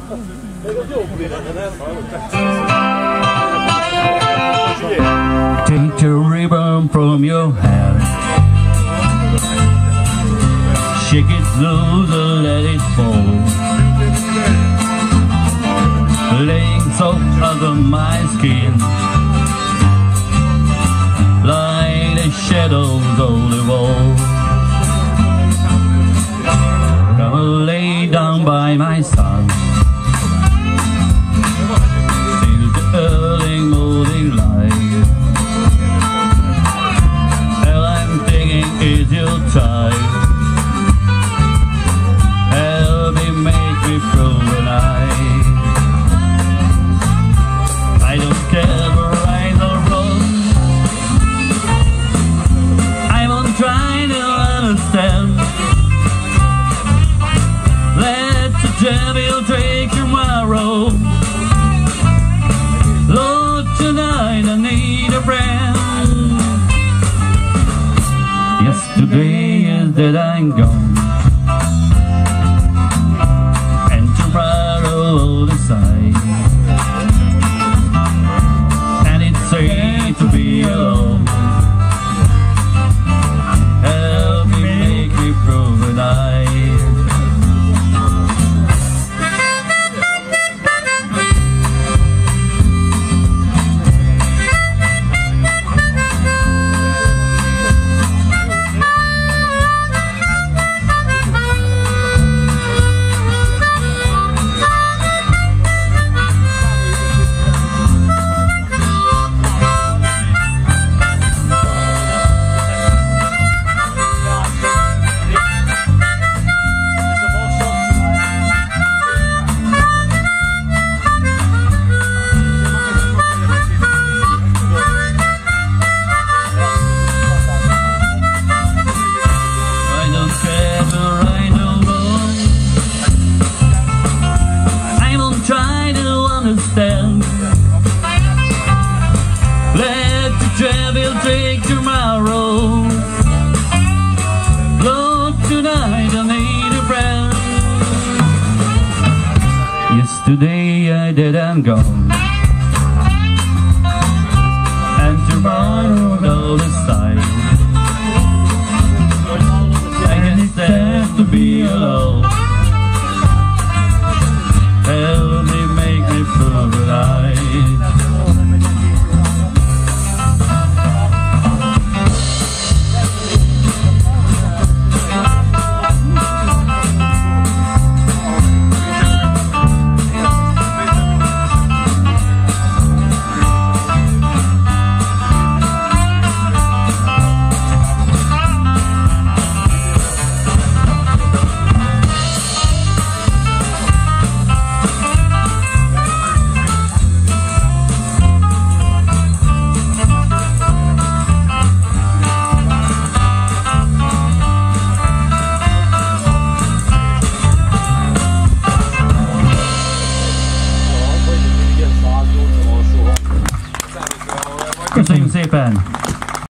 Take the ribbon from your hair, shake it loose and let it fall, laying soft under my skin like the shadows of the wall. Come and lay down by my side till the early morning light. All I'm thinking is your time. Help me, make me through the night. I don't care for right or wrong, I'm on trying to understand. Let the devil take tomorrow. Lord, tonight I need a friend. Yesterday is that I'm gone, and tomorrow the side. And it's safe to be alone. Help me, make me through the night. Let the devil take tomorrow. Lord, tonight I need a friend. Yesterday I dead and gone, and tomorrow the other side. I can stand to be alone. Help me, make me through the night. Köszönjük szépen!